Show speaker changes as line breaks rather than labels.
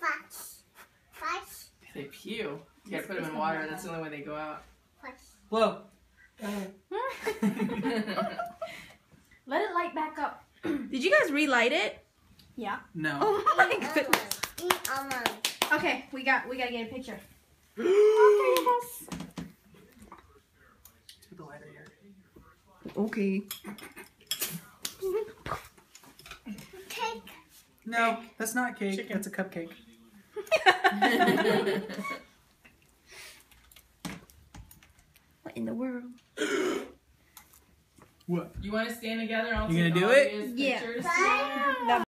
They pew. You gotta put them in water. That's the only way they go out.
Blow.
Let it light back up.
Did you guys relight it?
Yeah.
No.
Oh my goodness.
Okay, we gotta get a picture.
Put the lighter here.
Okay.
Cake.
No, that's not cake.
Chicken.
That's a cupcake.
What in the world?
What?
You want to stand together? I'll
You
take
gonna do
all
it?
these
Yeah.
pictures.
Bye.